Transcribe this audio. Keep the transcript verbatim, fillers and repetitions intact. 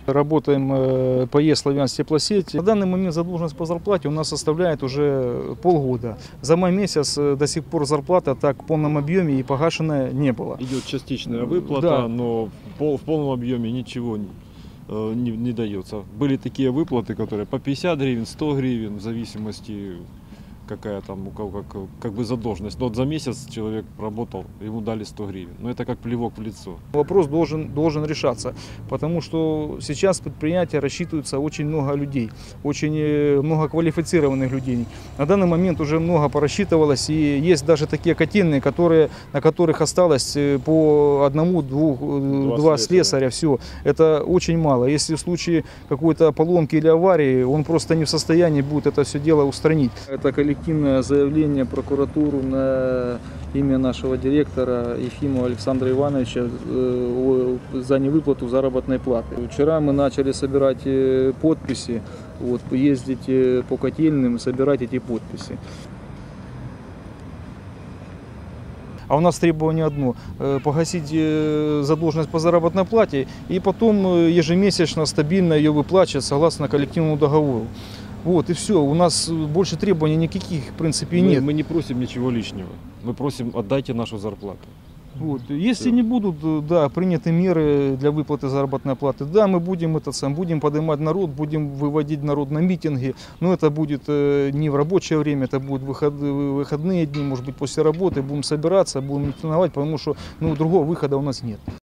Работаем э, по Е «Славянск теплосеть». На данный момент задолженность по зарплате у нас составляет уже полгода. За май месяц э, до сих пор зарплата так в полном объеме и погашенная не было. Идет частичная выплата, Да. но в, пол, в полном объеме ничего не, э, не, не дается. Были такие выплаты, которые по пятьдесят гривен, сто гривен, в зависимости какая там у кого как, как бы задолженность. Но вот за месяц человек работал, ему дали сто гривен. Но это как плевок в лицо. Вопрос должен, должен решаться, потому что сейчас предприятия рассчитываются очень много людей, очень э, много квалифицированных людей. На данный момент уже много порассчитывалось, и есть даже такие котельные, которые, на которых осталось э, по одному, двух, э, Два два слесаря. слесаря. Все. Это очень мало. Если в случае какой-то поломки или аварии, он просто не в состоянии будет это все дело устранить. Это коллективное заявление в прокуратуру на имя нашего директора Ефимова Александра Ивановича э, за невыплату заработной платы. Вчера мы начали собирать э, подписи, вот, ездить э, по котельным, собирать эти подписи. А у нас требование одно – погасить задолженность по заработной плате и потом ежемесячно стабильно ее выплачивать согласно коллективному договору. Вот и все. У нас больше требований никаких в принципе Мы, нет. мы не просим ничего лишнего. Мы просим, отдайте нашу зарплату. Вот. Если Всё. не будут, да, приняты меры для выплаты заработной платы, да, мы будем это сам, будем поднимать народ, будем выводить народ на митинги, но это будет э, не в рабочее время, это будут выход, выходные дни, может быть, после работы, будем собираться, будем митинговать, потому что ну, другого выхода у нас нет.